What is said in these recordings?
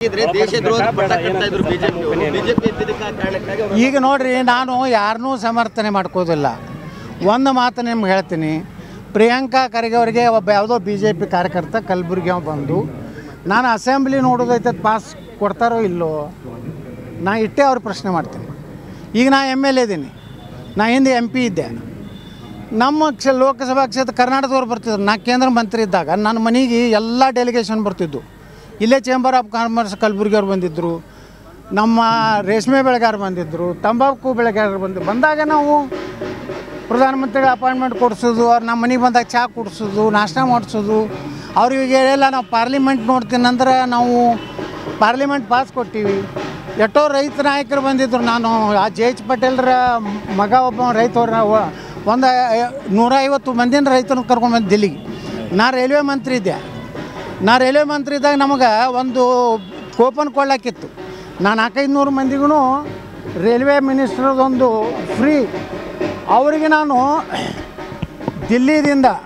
ಈಗ ನೋಡ್ರಿ, ನಾನು ಯಾರನ್ನೂ ಸಮರ್ಥನೆ ಮಾಡ್ಕೋದಿಲ್ಲ. ಒಂದು ಮಾತು ನಿಮ್ಗೆ ಹೇಳ್ತೀನಿ, ಪ್ರಿಯಾಂಕಾ ಖರ್ಗೆ ಅವರಿಗೆ ಒಬ್ಬ ಯಾವುದೋ BJP ಕಾರ್ಯಕರ್ತ ಕಲಬುರಗಿ ಬಂದು ನಾನು ಅಸೆಂಬ್ಲಿ ನೋಡೋದೈತೆ ಪಾಸ್ ಕೊಡ್ತಾರೋ ಇಲ್ಲೋ ನಾ ಇಟ್ಟೇ ಅವ್ರು ಪ್ರಶ್ನೆ ಮಾಡ್ತೀನಿ. ಈಗ ನಾ MLA ಇದ್ದೀನಿ, ನಾ ಹಿಂದೆ MP ಇದ್ದೆ. ನಮ್ಮ ಲೋಕಸಭಾ ಕ್ಷೇತ್ರ ಕರ್ನಾಟಕದವ್ರು ಬರ್ತಿದ್ರು. ನಾ ಕೇಂದ್ರ ಮಂತ್ರಿ ಇದ್ದಾಗ ನನ್ನ ಮನೆಗೆ ಎಲ್ಲ ಡೆಲಿಗೇಷನ್ ಬರ್ತಿದ್ದು. ಇಲ್ಲೇ ಚೇಂಬರ್ ಆಫ್ ಕಾಮರ್ಸ್ ಕಲಬುರಗಿಯವ್ರು ಬಂದಿದ್ದರು, ನಮ್ಮ ರೇಷ್ಮೆ ಬೆಳೆಗಾರರು ಬಂದಿದ್ದರು, ತಂಬಾಕು ಬೆಳೆಗಾರರು ಬಂದಾಗ ನಾವು ಪ್ರಧಾನಮಂತ್ರಿಗಳ ಅಪಾಯಿಂಟ್ಮೆಂಟ್ ಕೊಡಿಸೋದು, ಅವ್ರು ನಮ್ಮ ಮನೆಗೆ ಬಂದಾಗ ಚಹಾ ಕುಡಿಸೋದು, ನಾಷ್ಟ ಮಾಡಿಸೋದು. ಅವ್ರಿಗೆ ಎಲ್ಲ ನಾವು ಪಾರ್ಲಿಮೆಂಟ್ ನೋಡ್ತೀನಿ ಅಂದ್ರೆ ನಾವು ಪಾರ್ಲಿಮೆಂಟ್ ಪಾಸ್ ಕೊಟ್ಟಿವಿ. ಎಷ್ಟೋ ರೈತ ನಾಯಕರು ಬಂದಿದ್ದರು. ನಾನು ಆ JH ಪಟೇಲ್ರ ಮಗ ಒಬ್ಬ ರೈತವ್ರ ಒಂದು 150 ಮಂದಿನ ರೈತರನ್ನ ಕರ್ಕೊಂಡ್ಬಂದು ದಿಲ್ಲಿಗೆ. ನಾ ರೈಲ್ವೆ ಮಂತ್ರಿ ಇದ್ದೆ. ರೈಲ್ವೆ ಮಂತ್ರಿ ಇದ್ದಾಗ ನಮಗೆ ಒಂದು ಕೂಪನ್ ಕೊಳ್ಳಾಕಿತ್ತು. ನಾನು 400-500 ಮಂದಿಗೂ ರೈಲ್ವೆ ಮಿನಿಸ್ಟ್ರದೊಂದು ಫ್ರೀ. ಅವರಿಗೆ ನಾನು ದಿಲ್ಲಿದಿಂದ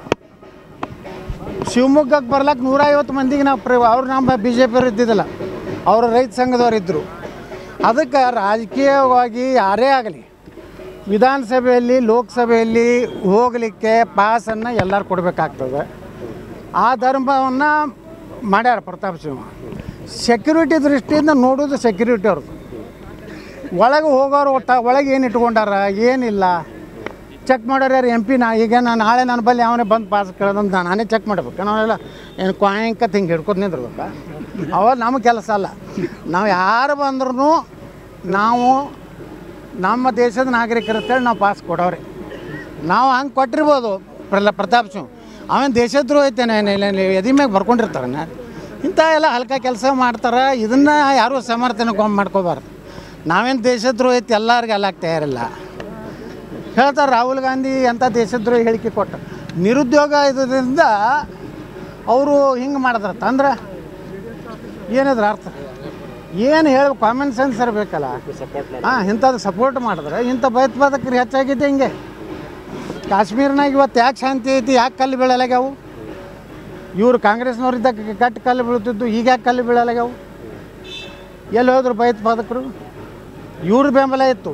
ಶಿವಮೊಗ್ಗಕ್ಕೆ ಬರ್ಲಿಕ್ಕೆ 150 ಮಂದಿಗೆ ನಾವು ಅವ್ರು ನಮ್ಮ BJP ಅವ್ರು ಇದ್ದಿದ್ದಿಲ್ಲ, ಅವರು ರೈತ ಸಂಘದವ್ರು ಇದ್ದರು. ಅದಕ್ಕೆ ರಾಜಕೀಯವಾಗಿ ಯಾರೇ ಆಗಲಿ ವಿಧಾನಸಭೆಯಲ್ಲಿ ಲೋಕಸಭೆಯಲ್ಲಿ ಹೋಗಲಿಕ್ಕೆ ಪಾಸನ್ನು ಎಲ್ಲರೂ ಕೊಡಬೇಕಾಗ್ತದೆ. ಆ ಧರ್ಮವನ್ನು ಮಾಡ್ಯಾರ ಪ್ರತಾಪ್ ಸಿಂಹ. ಸೆಕ್ಯೂರಿಟಿ ದೃಷ್ಟಿಯಿಂದ ನೋಡೋದು ಸೆಕ್ಯೂರಿಟಿ ಅವ್ರದ್ದು. ಒಳಗೆ ಹೋಗೋರು ಒಳಗೆ ಏನು ಇಟ್ಕೊಂಡಾರ ಏನಿಲ್ಲ ಚೆಕ್ ಮಾಡೋರು ಯಾರು MP. ಈಗ ನಾಳೆ ನನ್ನ ಬಲ್ಲಿ ಅವನೇ ಬಂದು ಪಾಸ್ ಕೇಳೋದಂತ ನಾನೇ ಚೆಕ್ ಮಾಡಬೇಕು. ನಾವೆಲ್ಲ ಏನು ಕ್ವಾಂಕತ್ ಹಿಂಗೆ ಹಿಡ್ಕೊಂಡು ನಿಂದಿರ್ಬೇಕಾ? ಅವಾಗ ನಮ್ಮ ಕೆಲಸ ಅಲ್ಲ. ನಾವು ಯಾರು ಬಂದ್ರೂ ನಾವು ನಮ್ಮ ದೇಶದ ನಾಗರಿಕರಂತೇಳಿ ನಾವು ಪಾಸ್ ಕೊಡೋರಿ. ನಾವು ಹಂಗೆ ಕೊಟ್ಟಿರ್ಬೋದು. ಪ್ರತಾಪ್ ಸಿಂಹ ಅವೇನು ದೇಶದ್ರೋಹ ಐತೇನೆ ಎದಿ ಮ್ಯಾಗ ಬರ್ಕೊಂಡಿರ್ತಾರಣ್ಣ. ಇಂಥ ಎಲ್ಲ ಹಲ್ಕ ಕೆಲಸ ಮಾಡ್ತಾರೆ. ಇದನ್ನು ಯಾರೂ ಸಮರ್ಥನೆ ಮಾಡ್ಕೋಬಾರ್ದು. ನಾವೇನು ದೇಶದ್ರೋಹ ಐತಿ ಎಲ್ಲರಿಗೆ ಅಲ್ಲಾಕ್ ತಯಾರಿಲ್ಲ. ಹೇಳ್ತಾರೆ ರಾಹುಲ್ ಗಾಂಧಿ ಎಂಥ ದೇಶದ್ರೋಹ ಹೇಳಿಕೆ ಕೊಟ್ಟ. ನಿರುದ್ಯೋಗ ಇದರಿಂದ ಅವರು ಹಿಂಗೆ ಮಾಡಿದ್ರತ್ತ ಅಂದ್ರೆ ಏನಿದ್ರ ಅರ್ಥ ಏನು ಹೇಳಿ ಕಾಮನ್ ಸೆನ್ಸ್ ಇರಬೇಕಲ್ಲ. ಇಂಥದ್ದು ಸಪೋರ್ಟ್ ಮಾಡಿದ್ರೆ ಇಂಥ ಭಯೋತ್ಪಾದಕರು ಹೆಚ್ಚಾಗಿದೆ. ಹಿಂಗೆ ಕಾಶ್ಮೀರ್ನಾಗ ಇವತ್ತು ಯಾಕೆ ಶಾಂತಿ ಐತಿ, ಯಾಕೆ ಕಲ್ಲು ಬೀಳಲಾಗ್ಯಾವು? ಇವರು ಕಾಂಗ್ರೆಸ್ನವ್ರಿದ್ದಾಗ ಕಟ್ಟು ಕಲ್ಲು ಬೀಳ್ತಿದ್ದು, ಈಗ ಯಾಕೆ ಕಲ್ಲು ಬೀಳಲಾಗ್ಯಾವು? ಎಲ್ಲಿ ಹೋದ್ರು ಭಯೋತ್ಪಾದಕರು? ಇವ್ರ ಬೆಂಬಲ ಇತ್ತು.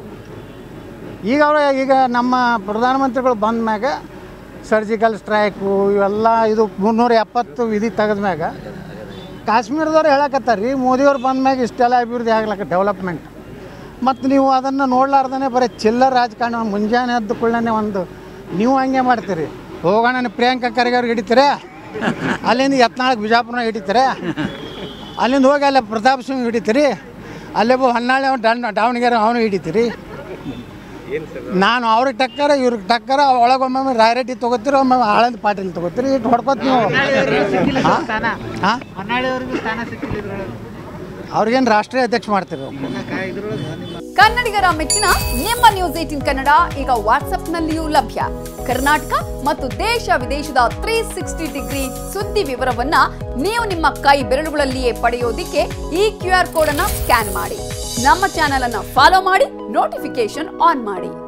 ಈಗ ನಮ್ಮ ಪ್ರಧಾನಮಂತ್ರಿಗಳು ಬಂದ ಮ್ಯಾಗ ಸರ್ಜಿಕಲ್ ಸ್ಟ್ರೈಕು ಇವೆಲ್ಲ ಇದು 370 ವಿಧಿ ತೆಗೆದ ಮ್ಯಾಗ ಕಾಶ್ಮೀರದವ್ರು ಹೇಳಕತ್ತಾರೆ ರೀ, ಮೋದಿಯವ್ರು ಬಂದ ಮ್ಯಾಗ ಇಷ್ಟೆಲ್ಲ ಅಭಿವೃದ್ಧಿ ಆಗ್ಲಕ್ಕ ಡೆವಲಪ್ಮೆಂಟ್. ಮತ್ತು ನೀವು ಅದನ್ನು ನೋಡ್ಲಾರ್ದೇ ಬರೀ ಚಿಲ್ಲರ್ ರಾಜಕಾರಣ. ಮುಂಜಾನೆ ಎದ್ದ ಕೂಡಲೇ ಒಂದು ನೀವು ಹಂಗೆ ಮಾಡ್ತೀರಿ. ಹೋಗೋಣ ಪ್ರಿಯಾಂಕಾ ಖರ್ಗೆ ಅವ್ರಿಗೆ ಹಿಡಿತೀರಾ, ಅಲ್ಲಿಂದ ಯತ್ನಾಳಕ್ಕೆ ಬಿಜಾಪುರನಾಗ ಹಿಡಿತಾರೆ, ಅಲ್ಲಿಂದ ಹೋಗಿ ಅಲ್ಲೇ ಪ್ರತಾಪ್ ಸಿಂಗ್ ಹಿಡಿತೀರಿ, ಅಲ್ಲೇ ಹೊನ್ನಾಳಿ ದಾವಣಗೆರೆ ಅವನು ಹಿಡಿತೀರಿ. ನಾನು ಅವ್ರಿಗೆ ಟಕ್ಕರ ಇವ್ರಿಗೆ ಟಕ್ಕರ. ಒಳಗೊಮ್ಮೆ ರಾಯರೆಡ್ಡಿ ತೊಗೋತೀರಿ, ಒಮ್ಮೆ ಆಳಂದ ಪಾಟೀಲ್ ತೊಗೋತೀರಿ. ಇಟ್ಟು ಹೊಡ್ಕೋತ ನೀವು ಅವ್ರಿಗೇನು ರಾಷ್ಟ್ರೀಯ ಅಧ್ಯಕ್ಷ ಮಾಡ್ತೀರಿ. ಕನ್ನಡಿಗರ ಮೆಚ್ಚಿನ ನಿಮ್ಮ ನ್ಯೂಸ್ 18 ಕನ್ನಡ ಈಗ ವಾಟ್ಸ್ಆಪ್ನಲ್ಲಿಯೂ ಲಭ್ಯ. ಕರ್ನಾಟಕ ಮತ್ತು ದೇಶ ವಿದೇಶದ 360 ಡಿಗ್ರಿ ಸುದ್ದಿ ವಿವರವನ್ನ ನೀವು ನಿಮ್ಮ ಕೈ ಬೆರಳುಗಳಲ್ಲಿಯೇ ಪಡೆಯೋದಿಕ್ಕೆ ಈ QR ಕೋಡ್ ಅನ್ನ ಸ್ಕ್ಯಾನ್ ಮಾಡಿ. ನಮ್ಮ ಚಾನೆಲ್ ಅನ್ನ ಫಾಲೋ ಮಾಡಿ, ನೋಟಿಫಿಕೇಶನ್ ಆನ್ ಮಾಡಿ.